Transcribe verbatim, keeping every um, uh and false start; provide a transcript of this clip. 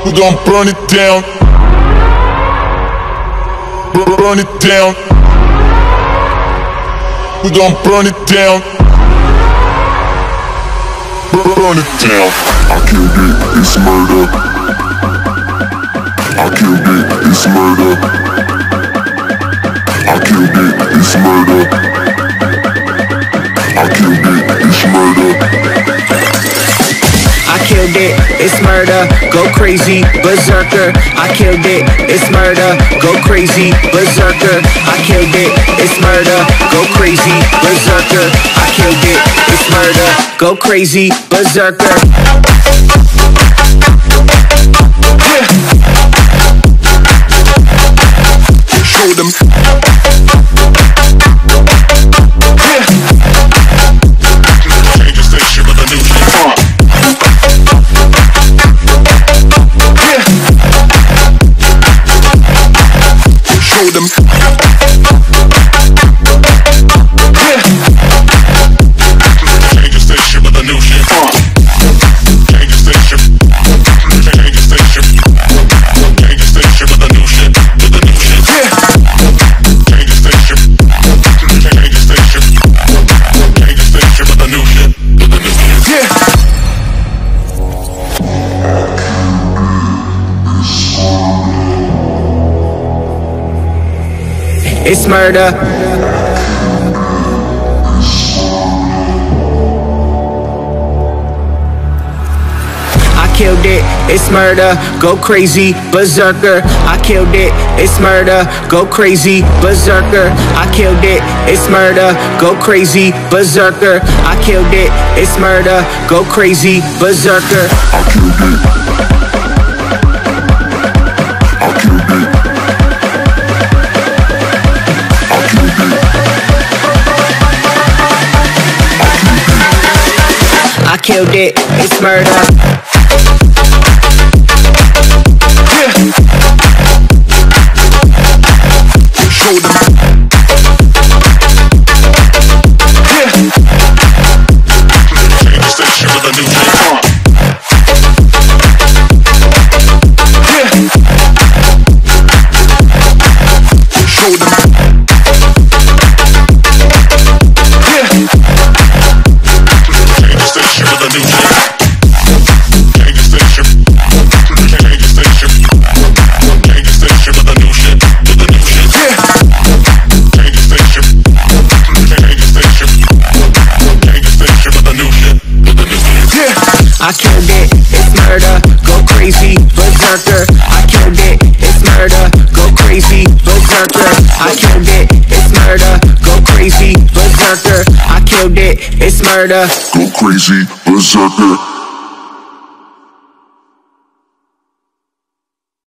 We gon' burn it down. Burn it down. We gon' burn it down. Burn it down. I killed it, it's murder. I killed it, it's murder. I killed it, it's murder. I killed it, it's murder. I killed it, it's murder, go crazy, berserker. I killed it, it's murder, go crazy, berserker. I killed it, it's murder, go crazy, berserker. I killed it, it's murder, go crazy, berserker. Show them. Change the station with a new shit. Show them. Change the station with a new shit. Change the station. Change the station. Change the station with a new shit. With a new shit. Change the station. Change the station. Change the station with a new shit. With a new shit. Yeah. It's murder. I killed it, it's murder, go crazy, berserker. I killed it, it's murder, go crazy, berserker. I killed it, it's murder, go crazy, berserker. I killed it, it's murder, go crazy, berserker. I killed it. I killed it, it's murder. Show them. Change the station with a new shit. Show them. I killed it, it's murder, go crazy, berserker. I killed it, it's murder, go crazy, berserker. I killed it, it's murder, go crazy, berserker. I killed it, it's murder, go crazy, berserker.